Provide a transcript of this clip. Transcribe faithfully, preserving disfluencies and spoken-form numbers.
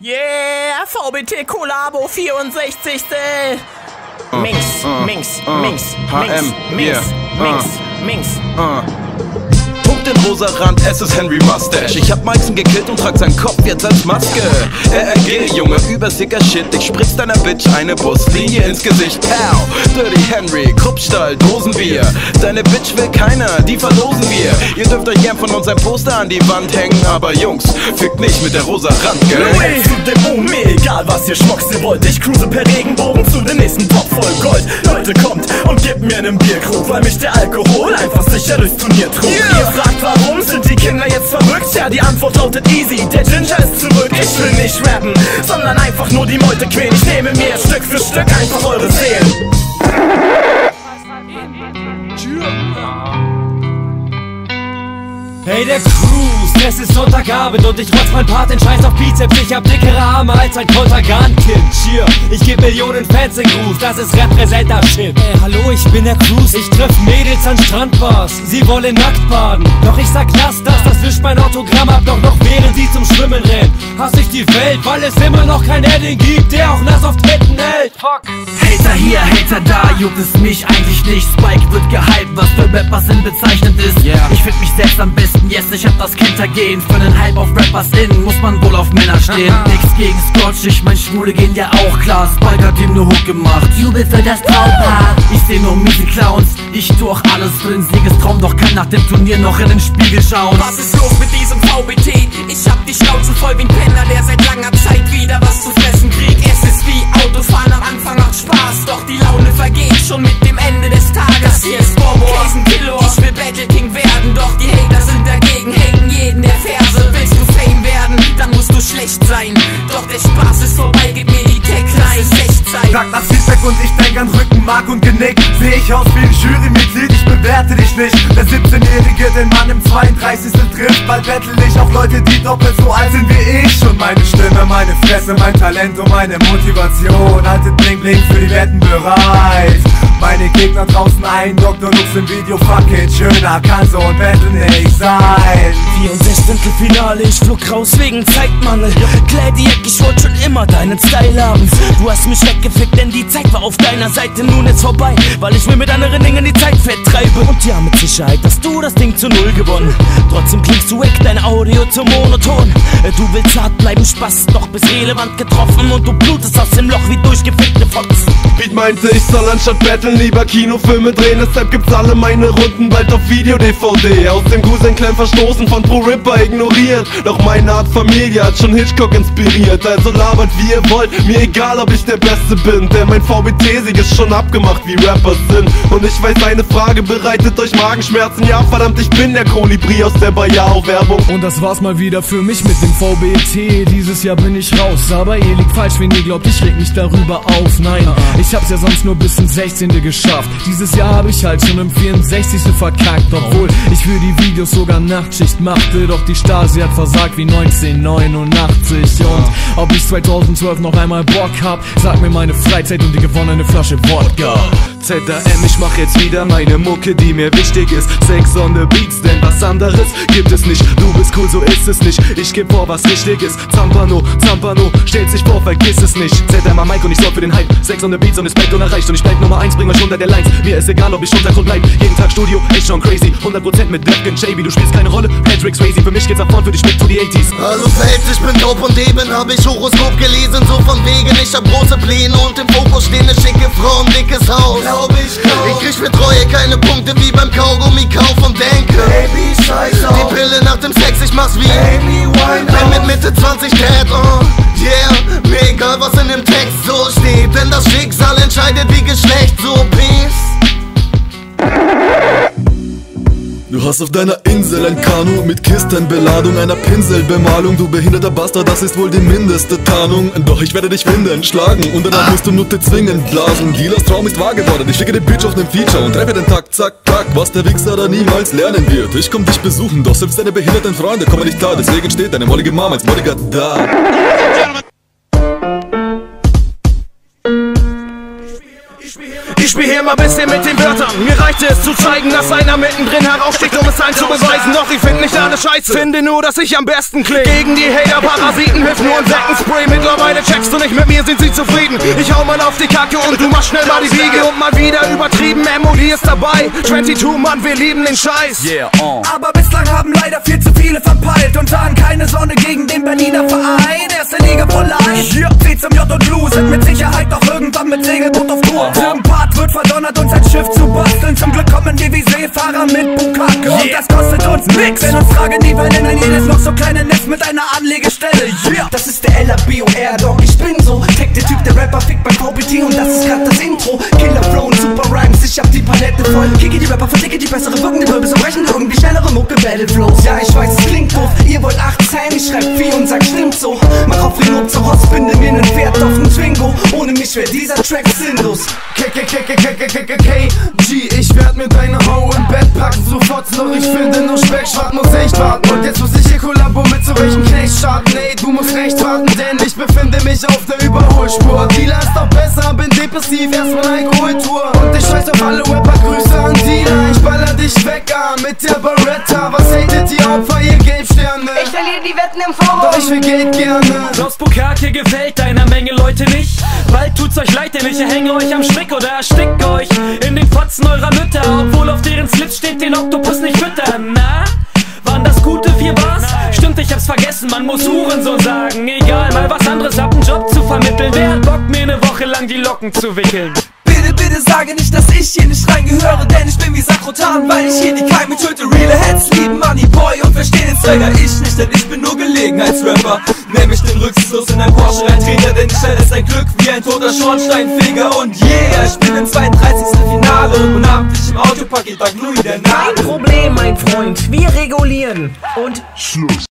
Yeah, V B T Kollabo vierundsechzigste Minx, Minx, Minx, Minx, Minx, Minx, Minx. Punkt in rosa Rand, es ist Henry Mustache. Ich hab Meizen gekillt und trag seinen Kopf jetzt als Maske. R R G, Junge, übersicker Shit. Ich spritz deiner Bitch eine Buslinie ins Gesicht. Pow, Dirty Henry, Kruppstall, Dosenbier. Deine Bitch will keiner, die verlosen wir. Ihr dürft euch gern von uns ein Poster an die Wand hängen, aber Jungs, fickt nicht mit der rosa Rand, gell? Louis zu dem Boom, mir egal was ihr schmuckst, ihr wollt. Ich cruise per Regenbogen zu dem nächsten Topf voll Gold. Leute, kommt und gebt mir einen Bierkrug, weil mich der Alkohol einfach sicher durchs Turnier trug. Yeah. Ihr fragt, warum sind die Kinder jetzt verrückt? Ja, die Antwort lautet easy, der Ginger ist zurück. Ich will nicht rappen, sondern einfach nur die Meute quälen. Ich nehme mir Stück für Stück einfach eure Seelen. Hey, der Cruise, es ist Sonntagabend und ich rotz mein Part in Scheiß auf Bizeps. Ich hab dickere Arme als ein Kontergan-Kind. Cheer, ich geb Millionen Fans den Gruß, das ist Representer-Shit. Ey, hallo, ich bin der Cruise, ich treff Mädels an Strandbars. Sie wollen nackt baden, doch ich sag lass das, das wischt mein Autogramm ab. Doch noch während sie zum Schwimmen rennen, hass ich die Welt, weil es immer noch keinen Edding gibt, der auch nass auf Titten hält. Fuck. Hater hier, Hater da, juckt es mich eigentlich nicht. Spike wird gehypt, was für Rappers in bezeichnet ist. Yeah. Ich find mich selbst am besten, yes, ich hab das Kentergehen. Für den Hype auf Rappers in, muss man wohl auf Männer stehen. Nix gegen Scotch, ich mein Schwule gehen ja auch klar. Spike hat ihm nur Hook gemacht, Jubel für das Traumpaar. Ich seh nur miese Clowns, ich tu auch alles für den Siegestraum. Doch kann nach dem Turnier noch in den Spiegel schauen. Was ist los mit diesem V B T? Ich hab die Schnauze voll wie ein Penner, der seit langer Zeit wieder was zu fressen kriegt. Es ist wie Autofahren, am Anfang macht Spaß, doch die Laune vergeht schon mit dem Ende des Tages. Das hier ist Bobo, ich will Battle King werden, doch die Hater sind dagegen, haten jeden der Verse. Willst du Fame werden, dann musst du schlecht sein. Doch der Spaß ist vorbei, gib mir die Tagline, Echtzeit. Sag das Feedback und ich denk an Rückenmark und Genick. Seh ich aus wie ein Jurymitglied, ich bewerte dich nicht. Der siebzehnjährige den Mann im zweiunddreißigsten trifft. Bald battle ich auf Leute, die doppelt so alt sind wie ich. Und meine Stimme, meine Fresse, mein Talent und meine Motivation haltet Bling Bling für die Wetten bereit. Meine Gegner draußen ein, Doktor Lux im Video, fuck it, schöner kann so ein Battle nicht sein. vierundsechzigstel Finale, ich flog raus wegen Zeitmangel. Gladiac, ich wollte schon immer deinen Style haben. Du hast mich weggefickt, denn die Zeit war auf deiner Seite. Nun ist vorbei, weil ich mir mit anderen Dingen die Zeit vertreibe. Und ja, mit Sicherheit hast du das Ding zu null gewonnen. Trotzdem klingst du weg, dein Audio zu monoton. Du willst hart bleiben, Spaß, doch bis relevant getroffen. Und du blutest aus dem Loch wie durchgefickte Fotzen. Beat meinte, ich soll anstatt Battlen lieber Kinofilme drehen. Deshalb gibt's alle meine Runden bald auf Video-D V D. Aus dem Gusenclan verstoßen, von Pro Ripper ignoriert. Doch meine Art Familie hat schon Hitchcock inspiriert. Also labert wie ihr wollt, mir egal ob ich der Beste bin. Denn mein V B T-Sieg ist schon abgemacht wie Rappers sind. Und ich weiß, eine Frage bereitet euch Magenschmerzen. Ja verdammt, ich bin der Kolibri aus der Bayao-Werbung. Und das war's mal wieder für mich mit dem V B T. Dieses Jahr bin ich raus, aber ihr liegt falsch, wenn ihr glaubt, ich leg mich darüber auf. Nein, ich hab's ja sonst nur bis ins sechzehnte geschafft. Dieses Jahr hab ich halt schon im vierundsechzigsten verkackt. Obwohl ich für die Videos sogar Nachtschicht machte. Doch die Stasi hat versagt wie neunzehnhundertneunundachtzig. Und ob ich zweitausendzwölf noch einmal Bock hab, sag mir meine Freizeit und die gewonnene Flasche Wodka. Z A M, ich mach jetzt wieder meine Mucke, die mir wichtig ist. Sex on the Beats, denn was anderes gibt es nicht. Du bist cool, so ist es nicht. Ich geb vor, was richtig ist. Zampano, Zampano, stellt sich vor, vergiss es nicht. Z M am Mike und ich sorg für den Hype. Sex on the Beats und es bleibt unerreicht. Und ich bleib Nummer eins, bring euch unter der Lines. Mir ist egal, ob ich Untergrund bleib. Jeden Tag Studio, echt schon crazy. hundert Prozent mit Defkin, J B, du spielst keine Rolle. Patrick Swayze, für mich geht's ab vorn, für dich mit to die achtziger. Hallo Fels, ich bin dope und eben hab ich Horoskop gelesen. So von wegen, ich hab große Pläne und im Fokus stehen eine schicke Frau, ein dickes Haus. Glaub ich kaum. Ich krieg für Treue keine Punkte wie beim Kaugummi-Kauf und denke, Baby, scheiß auf die Pille nach dem Sex, ich mach's wie Amy Winehouse. Bin mit Mitte zwanzig dead, oh yeah. Mir egal was in dem Text so steht, denn das Schicksal entscheidet wie Geschlecht, so peace. Du hast auf deiner Insel ein Kanu mit Kistenbeladung, einer Pinselbemalung. Du behinderter Bastard, das ist wohl die mindeste Tarnung. Doch ich werde dich finden, schlagen und danach musst du Nutte zwingen blasen. Dealers Traum ist wahr geworden, ich schicke den Bitch auf den Feature und treffe den Takt, zack, zack. Was der Wichser da niemals lernen wird. Ich komm dich besuchen, doch selbst deine behinderten Freunde kommen nicht da. Deswegen steht deine mollige Mama als Bodyguard da. Ich spiel hier mal bisschen mit den Wörtern. Mir reichte es zu zeigen, dass einer mittendrin heraussticht, um es einzubeweisen. Doch ich find nicht alles scheiße, finde nur, dass ich am besten klinge. Gegen die Hater, Parasiten hilft nur ein Insektenspray. Spray, mittlerweile checkst du nicht, mit mir sind sie zufrieden. Ich hau mal auf die Kacke und du machst schnell mal die Wiege. Und mal wieder übertrieben, M O D ist dabei. zweiundzwanzig, Mann, wir lieben den Scheiß. Yeah, uh. Aber bislang haben leider viel zu viele verpeilt und sahen keine Sonne gegen den Berliner Verein. Erste Liga for life, yeah. Sie zum J und Lou sind mit Sicherheit doch irgendwann mit Segelboot auf Tour. Im Part wird verdonnert, uns ein Schiff zu basteln. Zum Glück kommen wir wie Seefahrer mit Bukake, yeah. Und das kostet uns nix, denn uns tragen die Wellen in jedes noch so kleine Netz mit einer Anlegestelle, yeah. Das ist der L A B O R, Dog, ich bin so Tech, der Typ, der Rapper fickt bei V B T und das ist grad das Intro. Killer Flow und Super Rhymes, ich hab die Palette voll. Kicke die Rapper, verdicke die bessere Wirken, die Wirbel so brechen irgendwie schnellere Mucke, Battle Flows. Ja, ich weiß, es klingt doof, ihr wollt achtzehn, ich schreib vier und sag, stimmt so. Mach auf Reload zur Rost, binde mir nen Pferd auf nen Twingo. Ohne mich wär dieser Track sinnlos. K K K K K K K K G, ich werd mir deine Ho im Bett packen, sofort noch, ich finde nur Speck, schwarz muss echt warten. Und jetzt muss ich hier Kollabo mit so welchen Knecht starten. Ey, du musst recht warten, denn ich befinde mich auf der Überholspur. Dealer ist doch besser, bin depressiv, erstmal Alkoholtour. Und ich scheiß auf alle Rapper, Grüße an Dealer. Ich baller dich weg an mit der Beretta. Was hatet die Opfer, ihr Gelbsterne? Ich verliere die Wetten im Forum, doch ich will Geld gerne. Klaus Bukake gefällt deiner Menge Leute nicht. Bald tut's euch leid, denn ich erhänge euch am Strick oder erstick euch in den Fotzen eurer Mütter. Obwohl auf deren Slips steht, den Oktopus nicht füttern. Na? Waren das gute vier Bars? Stimmt, ich hab's vergessen, man muss Hurensohn sagen. Egal, mal was anderes, hab einen Job zu vermitteln. Wer hat Bock, mir eine Woche lang die Locken zu wickeln? Bitte, bitte sage nicht, dass ich hier nicht reingehöre, denn ich bin wie Sakrotan, weil ich hier die Keime töte. Reale Heads lieben Money Boy und verstehen den Swagger. Ich nicht, denn ich bin nur Gelegenheitsrapper. Nämlich den Rückslos in ein Porsche reintreter, denn ich stelle sein Glück wie ein toter Schornsteinfeger. Und yeah, ich bin im zweiunddreißigsten Finale und hab dich im Autopaket dank Louis der Nase. Kein Problem, mein Freund, wir regulieren und Schluss.